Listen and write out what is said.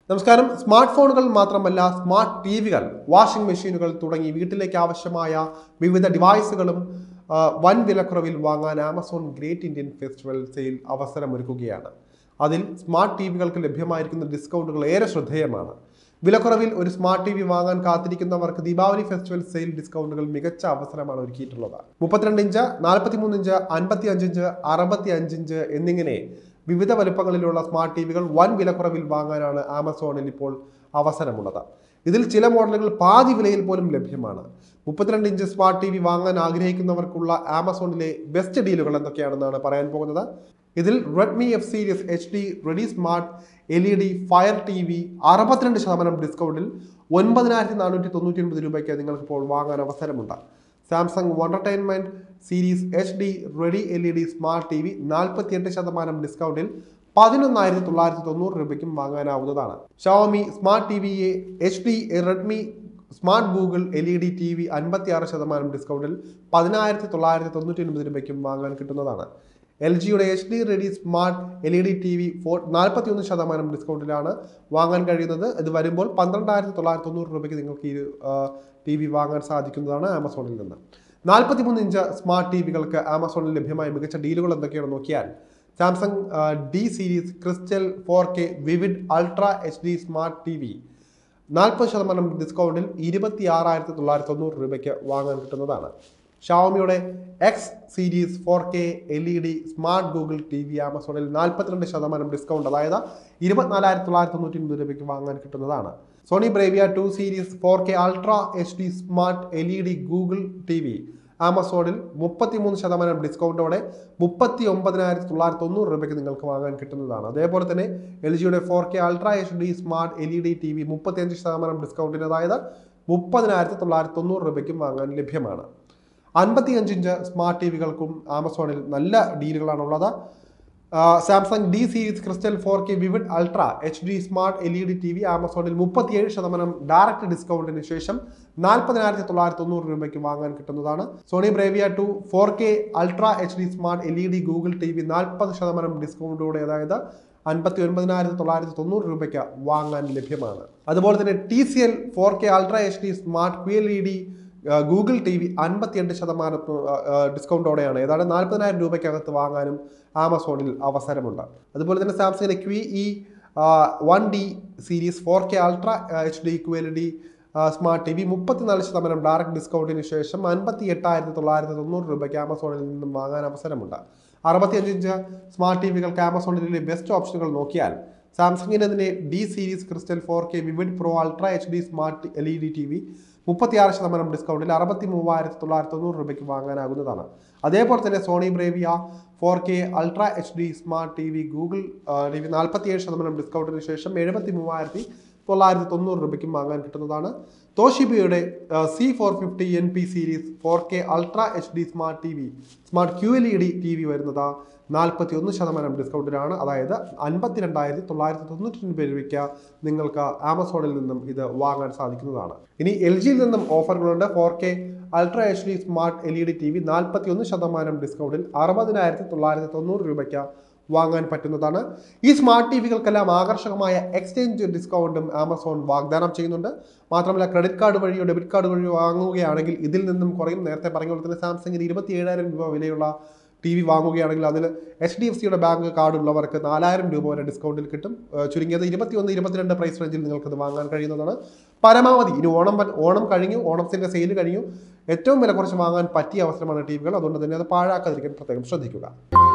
നമസ്കാരം. സ്മാർട്ട് ഫോണുകൾ മാത്രമല്ല, സ്മാർട്ട് ടിവികൾ, വാഷിംഗ് മെഷീനുകൾ തുടങ്ങി വീട്ടിലേക്ക് ആവശ്യമായ വിവിധ ഡിവൈസുകളും വൻ വിലക്കുറവിൽ വാങ്ങാൻ Amazon great Indian festival sale അവസരമൊരുക്കുകയാണ്. അതിൽ സ്മാർട്ട് ടിവികൾക്ക് ലഭ്യമായിരിക്കുന്ന ഡിസ്കൗണ്ടുകൾ ഏറെ ശ്രദ്ധേയമാണ്. വിലക്കുറവിൽ ഒരു സ്മാർട്ട് ടി വി വാങ്ങാൻ കാത്തിരിക്കുന്നവർക്ക് ദീപാവലി ഫെസ്റ്റിവൽ സെയിൽ ഡിസ്കൗണ്ടുകൾ മികച്ച അവസരമാണ് ഒരുക്കിയിട്ടുള്ളത്. 32 ഇഞ്ച്, 43 ഇഞ്ച്, 55 ഇഞ്ച്, 65 ഇഞ്ച് എന്നിങ്ങനെ വിവിധ വലുപ്പങ്ങളിലുള്ള സ്മാർട്ട് ടിവികൾ വൻ വിലക്കുറവിൽ വാങ്ങാനാണ് ആമസോണിൽ ഇപ്പോൾ അവസരമുള്ളത്. ഇതിൽ ചില മോഡലുകൾ പാതി വിലയിൽ പോലും ലഭ്യമാണ്. 32 ഇഞ്ച് സ്മാർട്ട് ടി വി വാങ്ങാൻ ആഗ്രഹിക്കുന്നവർക്കുള്ള ആമസോണിലെ ബെസ്റ്റ് ഡീലുകൾ എന്തൊക്കെയാണെന്നാണ് പറയാൻ പോകുന്നത്. ഇതിൽ Redmi F series HD ready smart LED fire TV 62% ഡിസ്കൗണ്ടിൽ 9499 രൂപയ്ക്ക് നിങ്ങൾക്കിപ്പോൾ വാങ്ങാൻ അവസരമുണ്ട്. Samsung wondertainment series HD ready LED smart TV 48% ഡിസ്കൗണ്ടിൽ 11,990 രൂപയ്ക്കും വാങ്ങാനാവുന്നതാണ്. Xiaomi smart TV HD Redmi smart Google LED TV 56% ഡിസ്കൗണ്ടിൽ 10,999 രൂപയ്ക്കും വാങ്ങാൻ കിട്ടുന്നതാണ്. LGയുടെ HD ready smart LED TV 41% ഡിസ്കൗണ്ടിലാണ് വാങ്ങാൻ കഴിയുന്നത്. ഇത് വരുമ്പോൾ 12,990 രൂപയ്ക്ക് നിങ്ങൾക്ക് ഈ ടി വി വാങ്ങാൻ സാധിക്കുന്നതാണ് ആമസോണിൽ നിന്ന്. 43 ഇഞ്ച് സ്മാർട്ട് ടിവികൾക്ക് ആമസോണിൽ ലഭ്യമായ മികച്ച ഡീലുകൾ എന്തൊക്കെയാണെന്ന് നോക്കിയാൽ, Samsung D series crystal 4K vivid ultra HD smart TV 40% ഡിസ്കൗണ്ടിൽ 26,990 രൂപയ്ക്ക് വാങ്ങാൻ കിട്ടുന്നതാണ്. ഷവോമിയുടെ X series 4K LED smart Google TV ആമസോണിൽ 42% ഡിസ്കൗണ്ട്, അതായത് 24,990 രൂപയ്ക്ക് വാങ്ങാൻ കിട്ടുന്നതാണ്. Sony Bravia 2 series 4K ultra HD smart LED Google TV ആമസോണിൽ 33% ഡിസ്കൗണ്ടോടെ 39,990 രൂപയ്ക്ക് നിങ്ങൾക്ക് വാങ്ങാൻ കിട്ടുന്നതാണ്. അതേപോലെ തന്നെ LGയുടെ 4K ultra HD smart LED TV 35% ഡിസ്കൗണ്ടിന്, അതായത് 30,990 രൂപയ്ക്കും വാങ്ങാൻ ലഭ്യമാണ്. 55 ഇഞ്ച് സ്മാർട്ട് ടിവികൾക്കും ആമസോണിൽ നല്ല ഡീലുകളാണുള്ളത്. Samsung D series crystal 4K vivid ultra HD smart LED TV ആമസോണിൽ 37% ഡയറക്റ്റ് ഡിസ്കൗണ്ടിന് ശേഷം 40,990 രൂപയ്ക്ക് വാങ്ങാൻ കിട്ടുന്നതാണ്. Sony Bravia 2 4K ultra HD smart LED Google TV 40% ഡിസ്കൗണ്ടോടെ, അതായത് 59,990 രൂപയ്ക്ക് വാങ്ങാൻ ലഭ്യമാണ്. അതുപോലെ തന്നെ TCL 4K ultra HD smart QLED Google TV 58% ഡിസ്കൗണ്ടോടെയാണ്, ഏതാണ്ട് 40,000 രൂപയ്ക്കകത്ത് വാങ്ങാനും ആമസോണിൽ അവസരമുണ്ട്. അതുപോലെ തന്നെ സാംസങ്ങിന്റെ QE 1D series 4K ultra HD QLED smart TV 34% direct ഡിസ്കൗണ്ടിന് ശേഷം 58,990 രൂപയ്ക്ക് ആമസോണിൽ നിന്നും വാങ്ങാൻ അവസരമുണ്ട്. 65 ഇഞ്ച് സ്മാർട്ട് ടിവികൾക്ക് ആമസോണിലെ ബെസ്റ്റ് ഓപ്ഷനുകൾ നോക്കിയാൽ, സാംസങ്ങിന്റെ തന്നെ D series crystal 4K vivid pro ultra HD smart LED TV 36% ഡിസ്കൗണ്ടിൽ 63,990 രൂപയ്ക്ക് വാങ്ങാനാകുന്നതാണ്. അതേപോലെ തന്നെ Sony Bravia 4K ultra HD smart TV Google TV 47% ഡിസ്കൗണ്ടിന് ശേഷം 73,990 രൂപയ്ക്കും വാങ്ങാൻ കിട്ടുന്നതാണ്. തോഷിബയുടെ C450 NP series 4K ultra HD smart TV smart QLED TV വരുന്നത് 41% ഡിസ്കൗണ്ടിലാണ്, അതായത് 52,992 രൂപയ്ക്ക് നിങ്ങൾക്ക് ആമസോണിൽ നിന്നും ഇത് വാങ്ങാൻ സാധിക്കുന്നതാണ്. ഇനി LGയിൽ നിന്നും ഓഫറുകളുണ്ട്. 4K ultra HD smart LED TV 41% ഡിസ്കൗണ്ടിൽ 60,990 രൂപയ്ക്ക് വാങ്ങാൻ പറ്റുന്നതാണ്. ഈ സ്മാർട്ട് ടിവികൾക്കെല്ലാം ആകർഷകമായ എക്സ്ചേഞ്ച് ഡിസ്കൗണ്ടും ആമസോൺ വാഗ്ദാനം ചെയ്യുന്നുണ്ട്. മാത്രമല്ല, ക്രെഡിറ്റ് കാർഡ് വഴിയോ ഡെബിറ്റ് കാർഡ് വഴിയോ വാങ്ങുകയാണെങ്കിൽ ഇതിൽ നിന്നും കുറയും. നേരത്തെ പറഞ്ഞ പോലെ തന്നെ സാംസങ്ങിന് 27,000 രൂപ വിലയുള്ള ടി വി വാങ്ങുകയാണെങ്കിൽ അതിൽ HDFCയുടെ ബാങ്ക് കാർഡ് ഉള്ളവർക്ക് 4,000 രൂപ വരെ ഡിസ്കൗണ്ടിൽ കിട്ടും. ചുരുങ്ങിയത് 21-22 പ്രൈസ് റേഞ്ചിൽ നിങ്ങൾക്കത് വാങ്ങാൻ കഴിയുന്നതാണ്. പരമാവധി ഇനി ഓണം കഴിഞ്ഞു, ഓണത്തിൻ്റെ സെയിൽ കഴിഞ്ഞു, ഏറ്റവും വില കുറച്ച് വാങ്ങാൻ പറ്റിയ അവസരമാണ് ടിവികൾ. അതുകൊണ്ട് തന്നെ അത് പാഴാക്കാതിരിക്കാൻ പ്രത്യേകം ശ്രദ്ധിക്കുക.